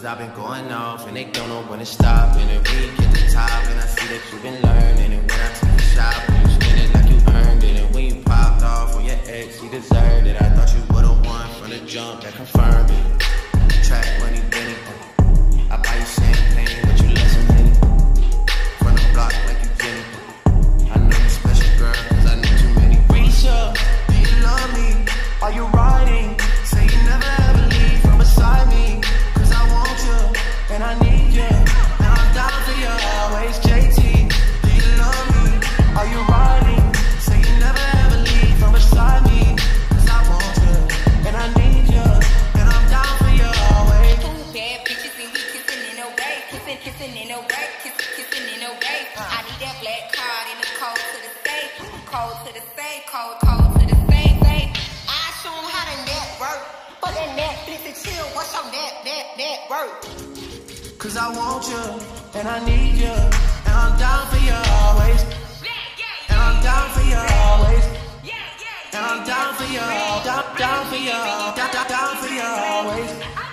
I've been going off and they don't know when to stop. And then when you get to the top and I see that you've been learning. And when I take a shot, when you spend it like you earned it. And when you popped off on your ex, you deserved it. I thought you would've won from the jump, that confirmed it. TrapMoneyBenny, I buy you champagne, but you let some Henny. From the block like you Jenny. I know you special, girl, cause I know too many. Reach up, do you love me? Are you riding? Say you never ever leave from beside me. Cause I want you, and I need you, and I'm down for you always. JT, do you love me? Are you riding? Say you never ever leave from beside me. Cause I want you, and I need you, and I'm down for you always. Two bad bitches and we kissing in a way. Kissing in a way. Kissing in a way. I need that black card in the code to the safe. Code to the safe. Code to the safe. I show them how to network. But that Netflix and chill. What's your network? Cause I want you, and I need you, and I'm down for you always. And I'm down for you always. And I'm down for you, down for you, down for you always.